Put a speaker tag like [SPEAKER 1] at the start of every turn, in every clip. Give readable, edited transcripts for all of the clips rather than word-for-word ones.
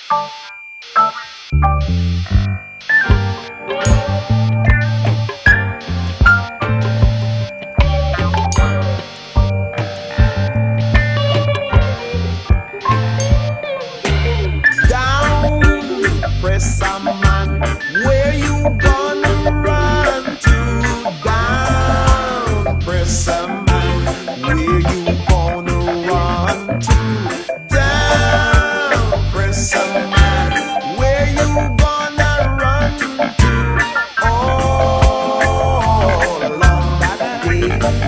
[SPEAKER 1] Press a man, where you gonna run to? Down, press a man, where you gonna run to? Down, press a man, where you gonna run to? All along that day.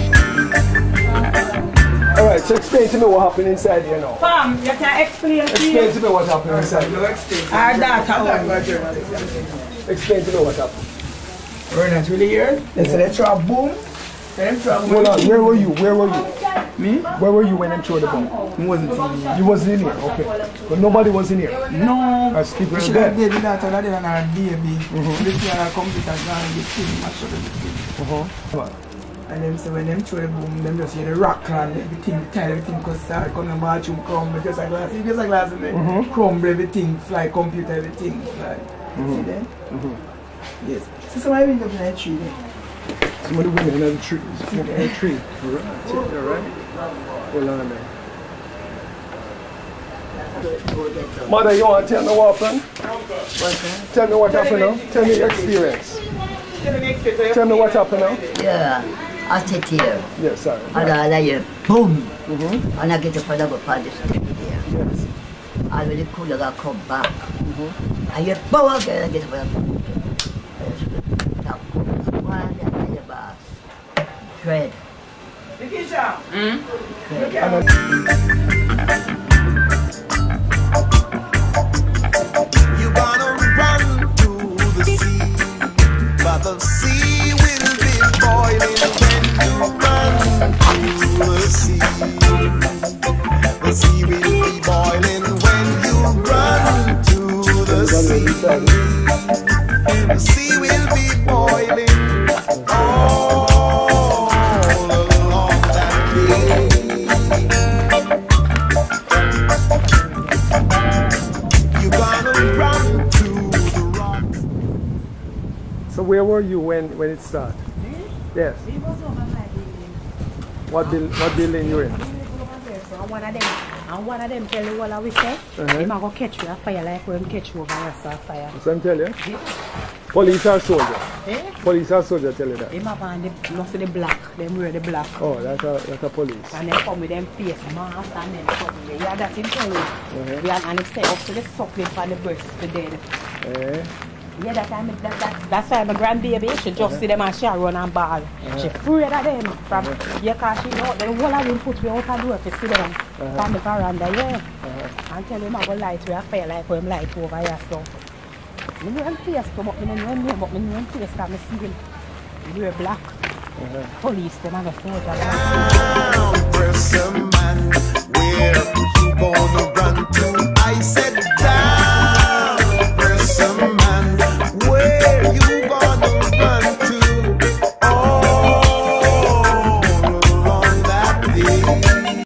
[SPEAKER 2] Alright, so explain to me what happened inside here now.
[SPEAKER 3] Fam, you can explain to
[SPEAKER 2] Explain
[SPEAKER 3] me.
[SPEAKER 2] to me what happened inside.
[SPEAKER 3] Our daughter.
[SPEAKER 2] Explain to me what happened.
[SPEAKER 4] We're not really here. They said they throw a boom.
[SPEAKER 2] Hold on, where were you? Where were you?
[SPEAKER 4] Me?
[SPEAKER 2] Where were you when they threw the bomb?
[SPEAKER 4] I wasn't in here.
[SPEAKER 2] You wasn't in here, okay. But nobody was in here.
[SPEAKER 4] No.
[SPEAKER 2] As people
[SPEAKER 4] She
[SPEAKER 2] are
[SPEAKER 4] got
[SPEAKER 2] dead.
[SPEAKER 4] dead, the daughter that and her baby. The thing on her computer gone, the thing mashed up everything.
[SPEAKER 2] Come on.
[SPEAKER 4] And them say when them throw the boom, them just hear the rock and everything, the tile, everything goes start, come the bathroom crumble, just like glass, just like glass in there. Crumble everything, fly computer, everything, fly. See there? Yes. So somebody went up in that tree there.
[SPEAKER 2] Somebody went in another tree. A tree. Alright. Hold on there. Mother, you want to tell me what happened? Tell me what happened now. Tell me your experience. Tell me what happened now.
[SPEAKER 5] Yeah, I sit here.
[SPEAKER 2] Yes, sorry.
[SPEAKER 5] And I hear boom. And I get up and I go past the step there.
[SPEAKER 2] Yes.
[SPEAKER 5] And when the cooler I come back, I hear boom again. I get up and I come back. One and the boss. Fred.
[SPEAKER 1] You gonna run to the sea, but the sea will be boiling when you run to the sea. The sea will be boiling when you run to the sea. The sea will be boiling all along that day. You gonna run to the rock.
[SPEAKER 2] So where were you when it started? Yes.
[SPEAKER 3] It was over my building.
[SPEAKER 2] What building you in?
[SPEAKER 3] And one of them tell you what I will say. Him a go catch you a fire like when catch you over a fire.
[SPEAKER 2] So I'm telling you? Police or soldier? Police or soldier tell you that?
[SPEAKER 3] Him have on the, must be the black, them wear the black.
[SPEAKER 2] Oh, that's a police.
[SPEAKER 3] And they come with them face mask and then something. Yeah, that's him tell you. Yeah, and him say up to the suckling for the breast for dead. Yeah, that's why my grandbaby, she just see them and she run and ball. She afraid of them. From, yeah, because she know the whole of them put me out of door to see them from the veranda, yeah. And tell him I go light with a fire like when him light over here, so. I know him face come up, I know him name, but I know him face because I see him. He wear black. Police, them and a soldier.
[SPEAKER 1] Press a man, where you gonna run to? I said down.